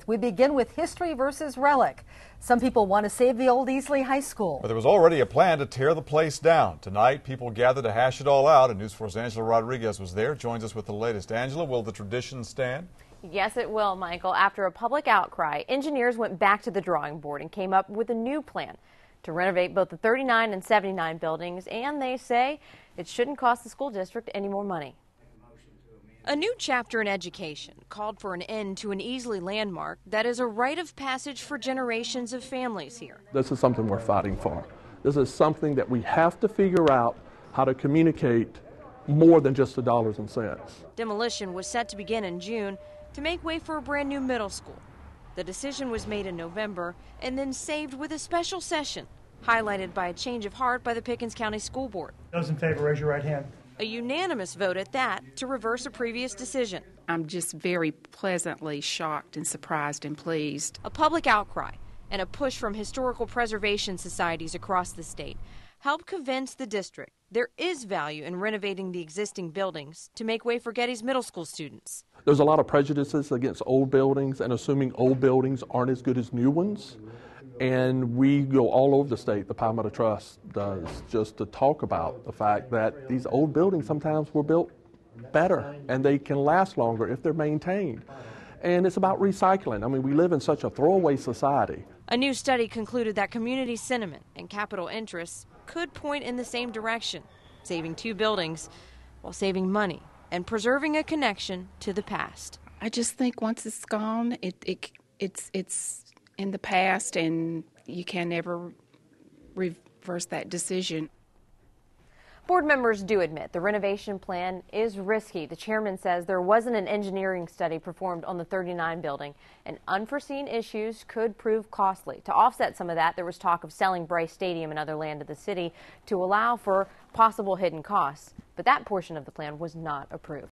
with. We begin with history versus relic. Some people want to save the old Easley High School. But there was already a plan to tear the place down. Tonight, people gathered to hash it all out, and News 4's Angela Rodriguez was there, joins us with the latest. Angela, will the tradition stand? Yes, it will, Michael. After a public outcry, engineers went back to the drawing board and came up with a new plan to renovate both the 39 and 79 buildings, and they say it shouldn't cost the school district any more money. A new chapter in education called for an end to an Easley landmark that is a rite of passage for generations of families here. This is something we're fighting for. This is something that we have to figure out how to communicate more than just the dollars and cents. Demolition was set to begin in June to make way for a brand new middle school. The decision was made in November and then saved with a special session, highlighted by a change of heart by the Pickens County School Board. Those in favor, raise your right hand. A unanimous vote at that to reverse a previous decision. I'm just very pleasantly shocked and surprised and pleased. A public outcry and a push from historical preservation societies across the state helped convince the district there is value in renovating the existing buildings to make way for Getty's middle school students. There's a lot of prejudices against old buildings and assuming old buildings aren't as good as new ones. And we go all over the state, the Palmetto Trust does, just to talk about the fact that these old buildings sometimes were built better and they can last longer if they're maintained. And it's about recycling. I mean, we live in such a throwaway society. A new study concluded that community sentiment and capital interests could point in the same direction, saving two buildings while saving money and preserving a connection to the past. I just think once it's gone, it's in the past, and you can never reverse that decision. Board members do admit the renovation plan is risky. The chairman says there wasn't an engineering study performed on the 39 building, and unforeseen issues could prove costly. To offset some of that, there was talk of selling Bryce Stadium and other land to the city to allow for possible hidden costs, but that portion of the plan was not approved.